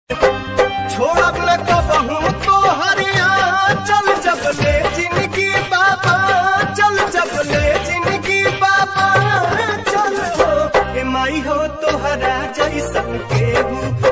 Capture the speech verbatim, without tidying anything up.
छोड़ब न कबहू तो हरिया चल जब ले जिंदगी बाबा, चल जब ले जिंदगी बाबा, चल हो ए माई हो तोहरा जैसन केहू